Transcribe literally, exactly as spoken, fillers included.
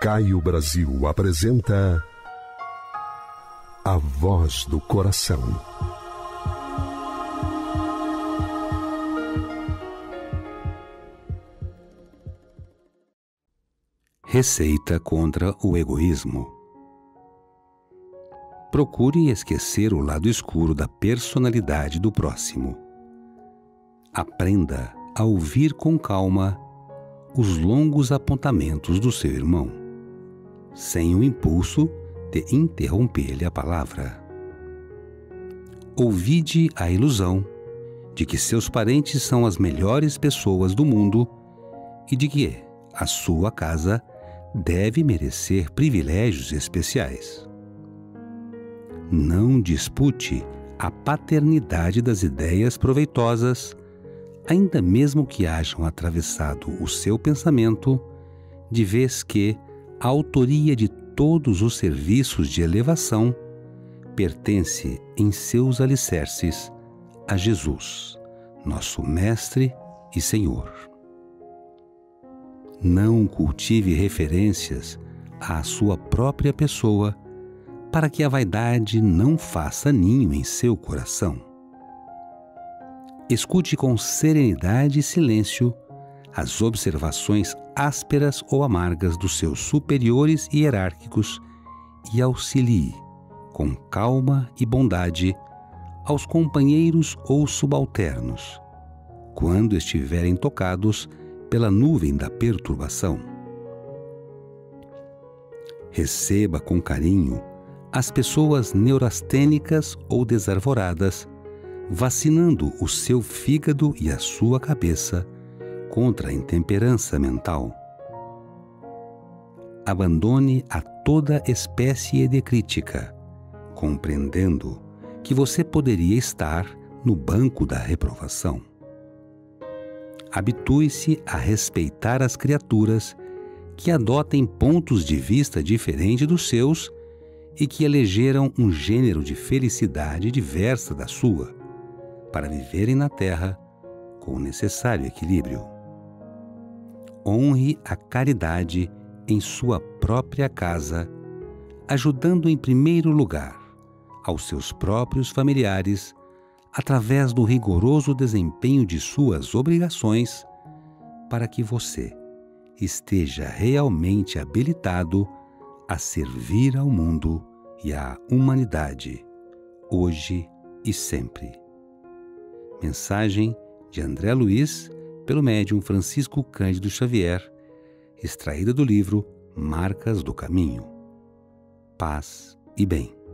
Caio Brasil apresenta A Voz do Coração. Receita contra o egoísmo. Procure esquecer o lado escuro da personalidade do próximo. Aprenda a ouvir com calma os longos apontamentos do seu irmão, sem o impulso de interromper-lhe a palavra. Ouvide a ilusão de que seus parentes são as melhores pessoas do mundo e de que a sua casa deve merecer privilégios especiais. Não dispute a paternidade das ideias proveitosas, ainda mesmo que hajam atravessado o seu pensamento, de vez que a autoria de todos os serviços de elevação pertence em seus alicerces a Jesus, nosso Mestre e Senhor. Não cultive referências à sua própria pessoa para que a vaidade não faça ninho em seu coração. Escute com serenidade e silêncio as observações ásperas ou amargas dos seus superiores hierárquicos e auxilie, com calma e bondade, aos companheiros ou subalternos, quando estiverem tocados pela nuvem da perturbação. Receba com carinho as pessoas neurastênicas ou desarvoradas, vacinando o seu fígado e a sua cabeça contra a intemperança mental. Abandone a toda espécie de crítica, compreendendo que você poderia estar no banco da reprovação. Habitue-se a respeitar as criaturas que adotem pontos de vista diferentes dos seus e que elegeram um gênero de felicidade diversa da sua, para viverem na Terra com o necessário equilíbrio. Honre a caridade em sua própria casa, ajudando em primeiro lugar aos seus próprios familiares através do rigoroso desempenho de suas obrigações, para que você esteja realmente habilitado a servir ao mundo e à humanidade, hoje e sempre. Mensagem de André Luiz, pelo médium Francisco Cândido Xavier, extraída do livro Marcas do Caminho. Paz e bem.